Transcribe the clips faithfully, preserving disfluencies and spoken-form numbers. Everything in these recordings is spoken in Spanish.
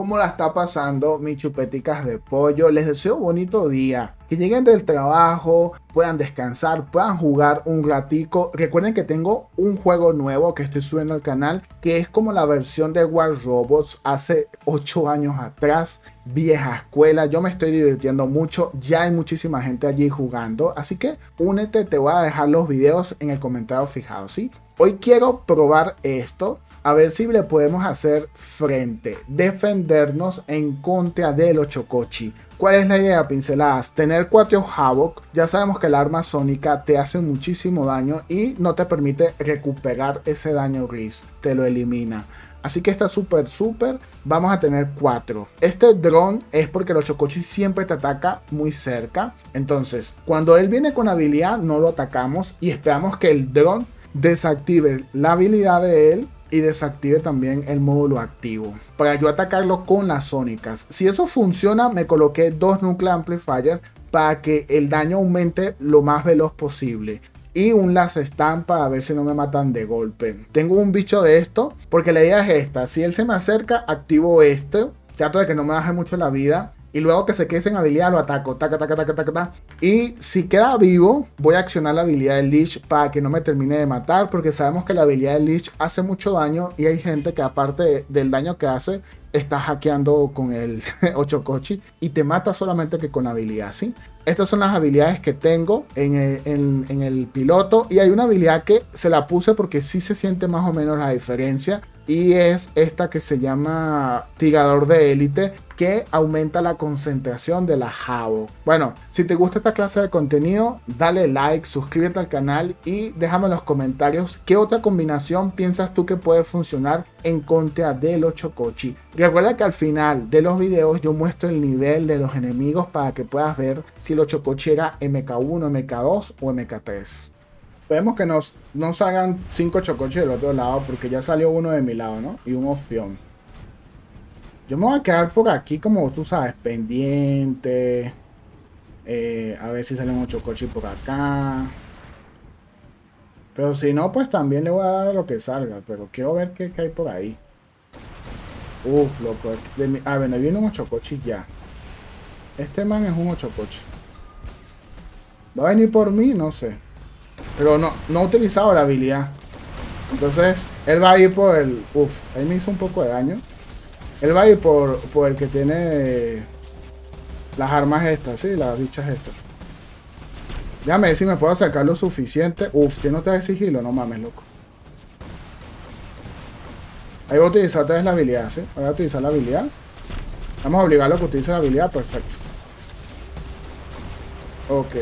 ¿Cómo la está pasando, mis chupeticas de pollo? Les deseo bonito día. Que lleguen del trabajo, puedan descansar, puedan jugar un ratico. Recuerden que tengo un juego nuevo que estoy subiendo al canal, que es como la versión de War Robots hace ocho años atrás. Vieja escuela, yo me estoy divirtiendo mucho. Ya hay muchísima gente allí jugando. Así que únete, te voy a dejar los videos en el comentario fijado, ¿sí? Hoy quiero probar esto. A ver si le podemos hacer frente, defendernos en contra de los Chocochi. ¿Cuál es la idea, pinceladas? Tener cuatro Havoc. Ya sabemos que el arma sónica te hace muchísimo daño y no te permite recuperar ese daño gris. Te lo elimina. Así que está súper, súper. Vamos a tener cuatro. Este dron es porque los Chocochi siempre te ataca muy cerca. Entonces, cuando él viene con habilidad, no lo atacamos y esperamos que el dron desactive la habilidad de él y desactive también el módulo activo para yo atacarlo con las sónicas. Si eso funciona, me coloqué dos Nuclear Amplifier para que el daño aumente lo más veloz posible y un Last Stand para ver si no me matan de golpe. Tengo un bicho de esto porque la idea es esta: si él se me acerca, activo este, trato de que no me baje mucho la vida y luego que se quede sin habilidad lo ataco, taca, taca, taca, taca, taca. Y si queda vivo, voy a accionar la habilidad de Lich para que no me termine de matar, porque sabemos que la habilidad de Lich hace mucho daño y hay gente que aparte de, del daño que hace, está hackeando con el Ochocochi y te mata solamente que con habilidad, ¿sí? Estas son las habilidades que tengo en el, en, en el piloto, y hay una habilidad que se la puse porque sí se siente más o menos la diferencia, y es esta que se llama Tirador de Élite, que aumenta la concentración de la Havoc. Bueno, si te gusta esta clase de contenido, dale like, suscríbete al canal y déjame en los comentarios qué otra combinación piensas tú que puede funcionar en contra de los Chocochi. Recuerda que al final de los videos yo muestro el nivel de los enemigos para que puedas ver si los Chocochi era M K uno, M K dos o M K tres. Esperemos que nos, nos hagan cinco Chocochi del otro lado, porque ya salió uno de mi lado, ¿no? Y un opción. Yo me voy a quedar por aquí, como tú sabes, pendiente. Eh, a ver si salen un Chocochi por acá. Pero si no, pues también le voy a dar a lo que salga. Pero quiero ver qué, qué hay por ahí. Uf, loco. De mi, ah, bueno, viene un Ochocochi ya. Este man es un Ochocochi. ¿Va a venir por mí? No sé. Pero no, no ha utilizado la habilidad. Entonces, él va a ir por el... Uf, ahí me hizo un poco de daño. Él va a ir por, por el que tiene las armas estas, ¿sí? Las bichas estas. Déjame ver si me puedo acercar lo suficiente. Uf, tiene otra vez sigilo, no mames, loco. Ahí voy a utilizar otra vez la habilidad, ¿sí? Voy a utilizar la habilidad. Vamos a obligarlo a que utilice la habilidad, perfecto. Ok.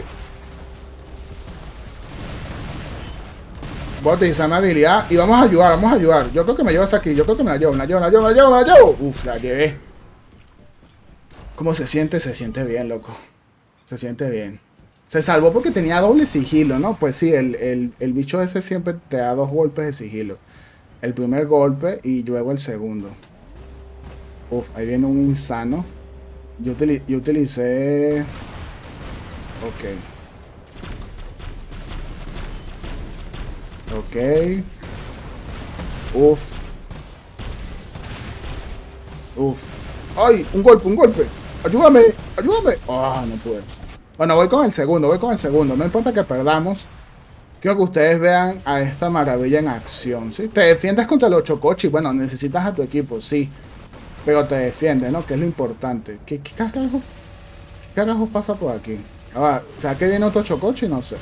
Voy a utilizar mi habilidad y vamos a ayudar, vamos a ayudar. Yo creo que me llevo hasta aquí, yo creo que me la llevo, me la llevo, me la llevo, me la llevo, me la llevo. Uf, la llevé. ¿Cómo se siente? Se siente bien, loco. Se siente bien. Se salvó porque tenía doble sigilo, ¿no? Pues sí, el, el, el bicho ese siempre te da dos golpes de sigilo. El primer golpe y luego el segundo. Uf, ahí viene un insano. Yo, utili yo utilicé... Ok. Ok. Uf. Uf. ¡Ay! Un golpe, un golpe. Ayúdame, ayúdame. Ah, oh, no puedo. Bueno, voy con el segundo, voy con el segundo. No importa que perdamos. Quiero que ustedes vean a esta maravilla en acción, ¿sí? Te defiendes contra los Chocochi. Bueno, necesitas a tu equipo, sí. Pero te defiendes, ¿no? Que es lo importante. ¿Qué, qué carajo? ¿Qué carajo pasa por aquí? Ahora, o sea, que viene otro Chocochi, no sé.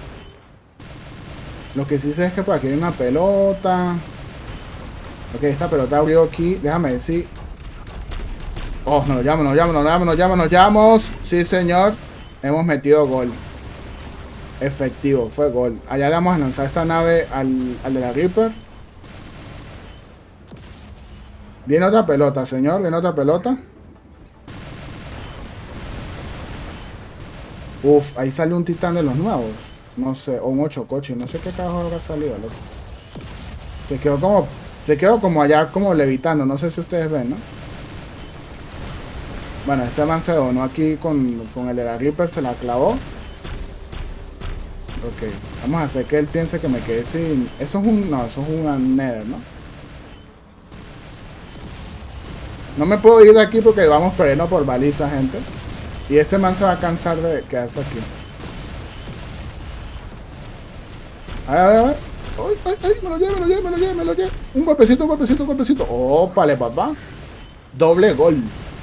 Lo que sí sé es que por aquí hay una pelota. Ok, esta pelota abrió aquí. Déjame decir. Oh, nos llamo, nos llamo, nos llamo, nos llamo, nos llamamos. Sí, señor. Hemos metido gol. Efectivo, fue gol. Allá le vamos a lanzar esta nave al, al de la Reaper. Viene otra pelota, señor. Viene otra pelota. Uf, ahí sale un titán de los nuevos. No sé, o un Ochocochi, no sé qué carajo habrá salido, loco. Se quedó como, se quedó como allá, como levitando, no sé si ustedes ven, ¿no? Bueno, este man se donó aquí con, con el de la Reaper, se la clavó. Ok, vamos a hacer que él piense que me quedé sin... Eso es un... No, eso es un Nether, ¿no? No me puedo ir de aquí porque vamos perdiendo por baliza, gente. Y este man se va a cansar de quedarse aquí. A ver, a ver, a ver. Ay, ay, ay, me lo lleve, me lo lleve, me lo lleve, me lo lleve. Un golpecito, un golpecito, un golpecito. Ópale, papá. Doble gol.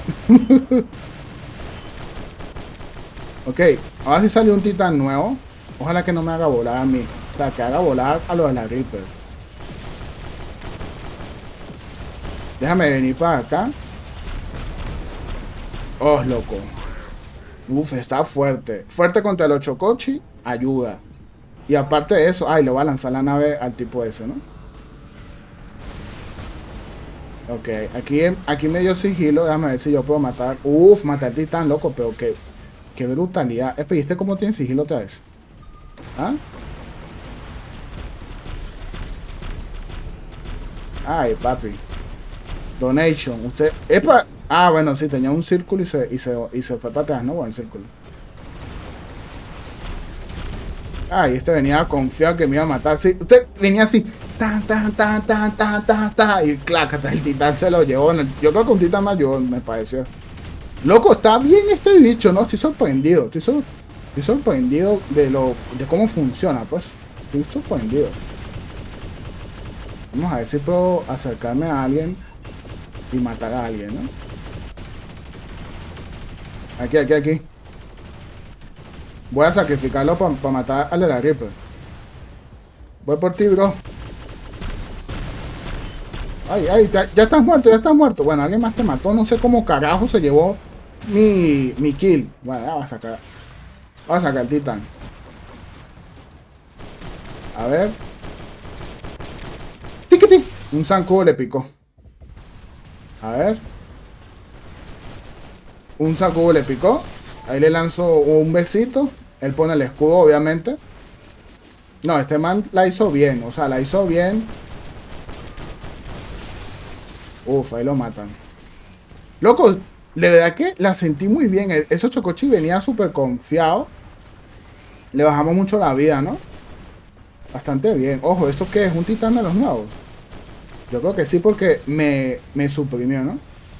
Ok, ahora sí salió un titán nuevo. Ojalá que no me haga volar a mí. O sea, que haga volar a los de la Reaper. Déjame venir para acá. Oh, loco. Uf, está fuerte. Fuerte contra los Chocochi. Ayuda. Y aparte de eso, ay, le voy a lanzar la nave al tipo ese, ¿no? Ok, aquí, aquí me dio sigilo. Déjame ver si yo puedo matar. Uf, matar titán, loco, pero qué, qué brutalidad. Eh, ¿viste cómo tiene sigilo otra vez? ¿Ah? Ay, papi. Donation. Usted. ¡Epa! Ah, bueno, sí, tenía un círculo y se, y se, y se fue para atrás, ¿no? Bueno, el círculo. Ay, este venía confiado que me iba a matar. Sí, usted venía así. Tan, tan, tan, tan, tan, tan, tan. Y clácata, el titán se lo llevó. Yo creo que un titán mayor, me pareció. Loco, está bien este bicho, ¿no? Estoy sorprendido. Estoy, sor estoy sorprendido de lo de cómo funciona, pues. Estoy sorprendido. Vamos a ver si puedo acercarme a alguien y matar a alguien, ¿no? Aquí, aquí, aquí. Voy a sacrificarlo para pa matar al de la Reaper. Voy por ti, bro. Ay, ay, ya, ya estás muerto, ya estás muerto. Bueno, alguien más te mató. No sé cómo carajo se llevó mi, mi kill. Bueno, ya va a sacar. Va a sacar el titán. A ver. ¡Tiquiti! Un zancudo le picó. A ver. Un zancudo le picó. Ahí le lanzo un besito. Él pone el escudo, obviamente. No, este man la hizo bien. O sea, la hizo bien. Uf, ahí lo matan. Loco, la verdad que la sentí muy bien. Ese Chocochi venía súper confiado. Le bajamos mucho la vida, ¿no? Bastante bien. Ojo, ¿esto qué es? ¿Un titán de los nuevos? Yo creo que sí, porque me, me suprimió, ¿no?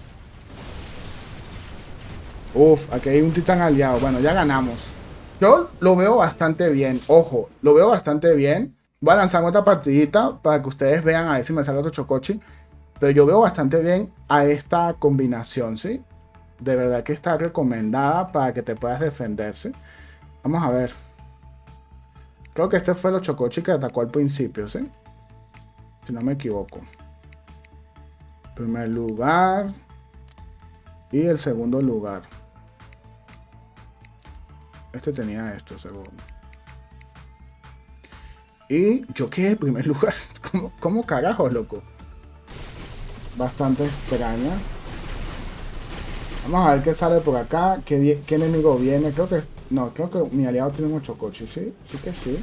Uf, aquí hay un titán aliado. Bueno, ya ganamos. Yo lo veo bastante bien. Ojo, lo veo bastante bien. Voy a lanzar otra partidita para que ustedes vean a ver si me sale otro Chocochi. Pero yo veo bastante bien a esta combinación, ¿sí? De verdad que está recomendada para que te puedas defender, ¿sí? Vamos a ver. Creo que este fue el Chocochi que atacó al principio, ¿sí? Si no me equivoco. Primer lugar. Y el segundo lugar. Este tenía esto, segundo. Y yo quedé en primer lugar. ¿Cómo, cómo carajo, loco? Bastante extraña. Vamos a ver qué sale por acá. ¿Qué, qué enemigo viene? Creo que... No, creo que mi aliado tiene un Chocochi, ¿sí? Sí que sí.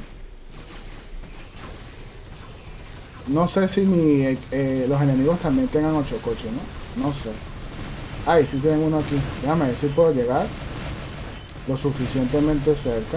No sé si mi, eh, los enemigos también tengan ocho coches, ¿no? No sé. Ay, sí tienen uno aquí. Déjame ver si puedo llegar lo suficientemente cerca.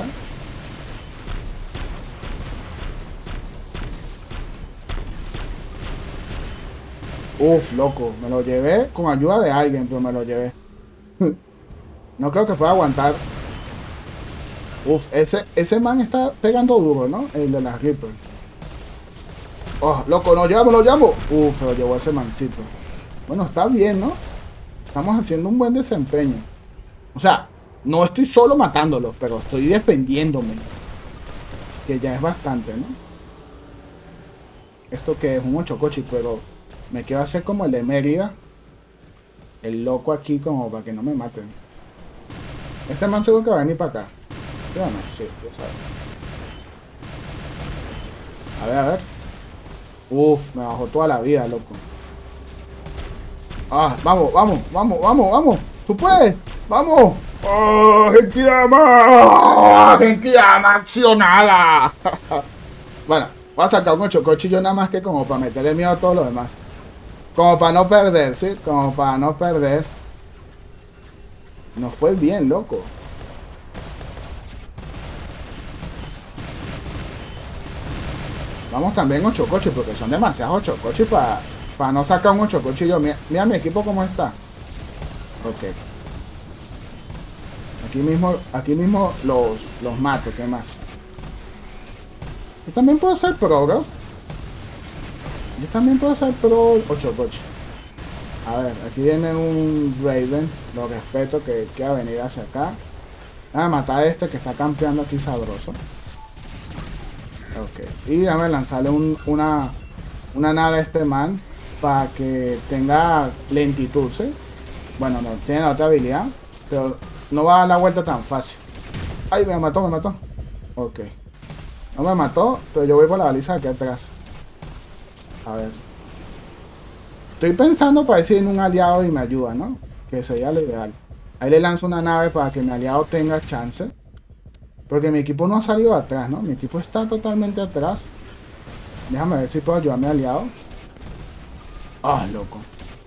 Uf, loco. Me lo llevé con ayuda de alguien, pero me lo llevé. No creo que pueda aguantar. Uf, ese, ese man está pegando duro, ¿no? El de las Reaper. Oh, loco, no llamo, lo llamo. Uf, se lo llevó ese mancito. Bueno, está bien, ¿no? Estamos haciendo un buen desempeño. O sea, no estoy solo matándolos, pero estoy defendiéndome. Que ya es bastante, ¿no? Esto que es un Ochocochi, pero me quiero hacer como el de Mérida. El loco aquí como para que no me maten. Este man seguro que va a venir para acá. ¿Sí o no? Sí, ya sabes. A ver, a ver. Uf, me bajó toda la vida, loco. Ah, vamos, vamos, vamos, vamos, vamos. ¡Tú puedes! ¡Vamos! ¡Oh, Genkidama! ¡Oh, Genkidama accionada! Bueno, voy a sacar un Ochocochi yo nada más que como para meterle miedo a todos los demás. Como para no perder, ¿sí? Como para no perder. Nos fue bien, loco. Vamos también ocho coches porque son demasiados ocho coches para, para no sacar un ocho coches yo. Mira, mira mi equipo cómo está. Ok. Aquí mismo, aquí mismo los, los mato, ¿qué más? Yo también puedo ser pro, bro. Yo también puedo ser pro ocho coches. A ver, aquí viene un Raven. Lo respeto que quiera venir hacia acá. Déjame matar a este que está campeando aquí sabroso. Ok. Y déjame lanzarle un, una, una nave a este man. Para que tenga lentitud, ¿sí? Bueno, no, tiene la otra habilidad. Pero no va a dar la vuelta tan fácil. Ay, me mató, me mató. Ok. No me mató, pero yo voy por la baliza aquí atrás. A ver. Estoy pensando para decir en un aliado y me ayuda, ¿no? Que sería lo ideal. Ahí le lanzo una nave para que mi aliado tenga chance. Porque mi equipo no ha salido de atrás, ¿no? Mi equipo está totalmente atrás. Déjame ver si puedo ayudar a mi aliado. Ah, oh, loco.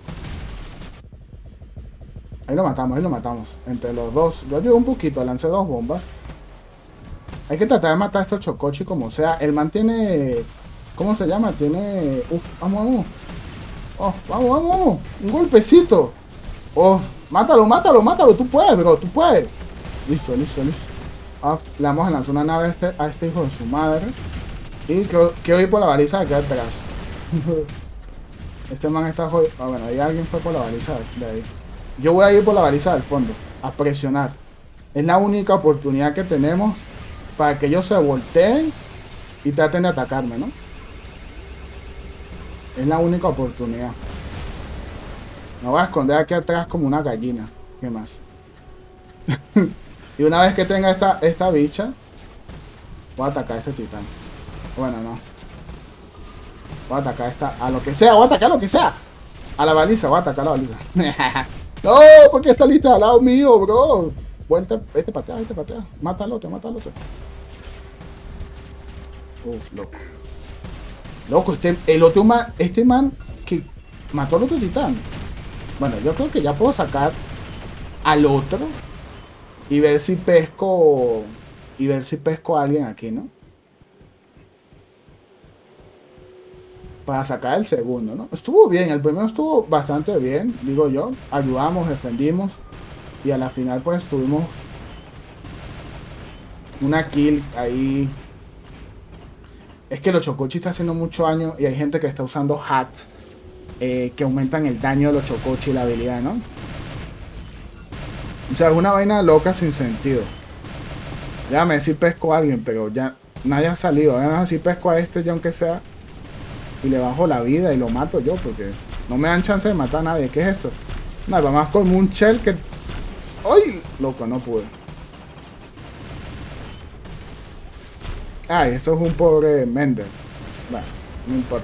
Ahí lo matamos, ahí lo matamos. Entre los dos. Yo ayudo un poquito, lancé dos bombas. Hay que tratar de matar a estos chocochi como sea. El man tiene... ¿Cómo se llama? Tiene... Uf, vamos, vamos. Oh, vamos, vamos, vamos. Un golpecito. Uf, mátalo, mátalo, mátalo. Tú puedes, bro, tú puedes. Listo, listo, listo. Ah, le vamos a lanzar una nave a este, a este hijo de su madre. Y quiero, quiero ir por la baliza de aquí atrás. Este man está jodido. Ah, bueno, ahí alguien fue por la baliza de ahí. Yo voy a ir por la baliza del fondo. A presionar. Es la única oportunidad que tenemos para que ellos se volteen y traten de atacarme, ¿no? Es la única oportunidad. Me voy a esconder aquí atrás como una gallina. ¿Qué más? Y una vez que tenga esta, esta bicha, voy a atacar a ese titán. Bueno, no. Voy a atacar a esta... A lo que sea, voy a atacar a lo que sea. A la baliza, voy a atacar a la baliza. No, porque está lista al lado mío, bro. Vuelta, este patea, este patea. Mata al otro, mata al otro. Uf, loco. Loco, este, el otro man, este man que mató al otro titán. Bueno, yo creo que ya puedo sacar al otro y ver si pesco y ver si pesco a alguien aquí, ¿no? Para sacar el segundo, ¿no? Estuvo bien, el primero estuvo bastante bien, digo yo. Ayudamos, defendimos y a la final pues tuvimos una kill ahí. Es que los chocochi está haciendo mucho daño y hay gente que está usando hacks eh, que aumentan el daño de los chocochi y la habilidad, ¿no? O sea, es una vaina loca sin sentido. Déjame decir pesco a alguien, pero ya nadie ha salido. Déjame decir pesco a este ya aunque sea. Y le bajo la vida y lo mato yo porque no me dan chance de matar a nadie. ¿Qué es esto? Nada más como un shell que... ¡Ay! Loco, no pude. Ay, esto es un pobre Mender. Bueno, no importa.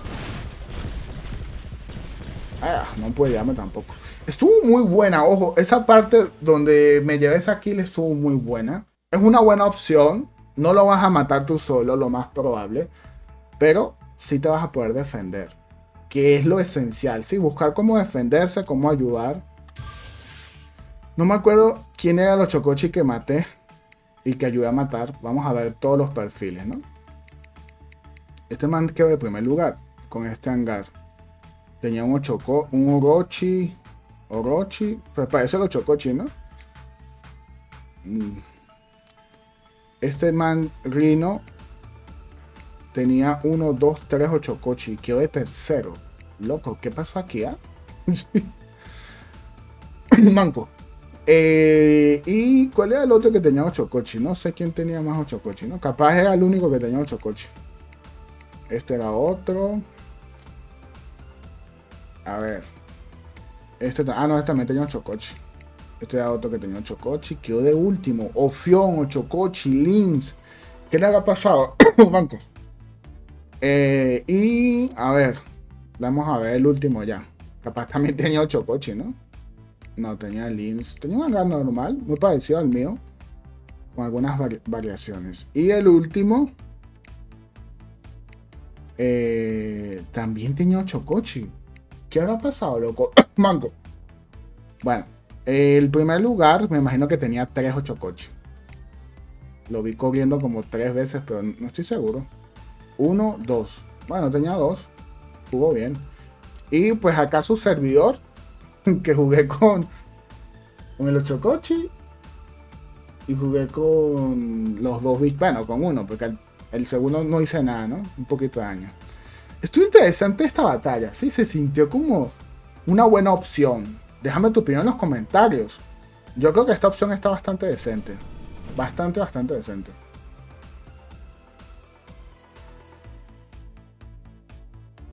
Ah, no puede llamarme tampoco. Estuvo muy buena, ojo. Esa parte donde me llevé esa kill estuvo muy buena. Es una buena opción. No lo vas a matar tú solo, lo más probable. Pero sí te vas a poder defender. Que es lo esencial, ¿sí? Buscar cómo defenderse, cómo ayudar. No me acuerdo quién era los chocochi que maté y que ayudé a matar. Vamos a ver todos los perfiles, ¿no? Este man quedó de primer lugar con este hangar. Tenía un Ochoco, un Orochi. Orochi. Pues parece los chocochi, ¿no? Este man Rino tenía uno, dos, tres Ochocochi. Quedó de tercero. Loco, ¿qué pasó aquí, ah? Manco. Eh, ¿Y cuál era el otro que tenía Ochocochi? No sé quién tenía más Ochocochi, ¿no? Capaz era el único que tenía Ochocochi. Este era otro. A ver. Este, ah, no, este también tenía Ochocochi. Este era otro que tenía Ochocochi. Quedó de último. Ofión, Ochocochi, Lins. ¿Qué le habrá pasado? Banco. Eh, y a ver. Vamos a ver el último ya. Capaz también tenía Ochocochi, ¿no? No, tenía Lins. Tenía un hangar normal, muy parecido al mío. Con algunas vari variaciones. Y el último. Eh, también tenía Ochocochi. ¿Qué habrá pasado, loco? Mango. Bueno, el primer lugar me imagino que tenía tres Ochocochi. Lo vi corriendo como tres veces, pero no estoy seguro. Uno, dos. Bueno, tenía dos. Jugó bien. Y pues acá su servidor, que jugué con, con el Ochocochi y jugué con los dos bichos. Bueno, con uno, porque el, el segundo no hice nada, ¿no? Un poquito de daño. Estuvo interesante esta batalla, ¿sí? Se sintió como una buena opción. Déjame tu opinión en los comentarios. Yo creo que esta opción está bastante decente. Bastante, bastante decente.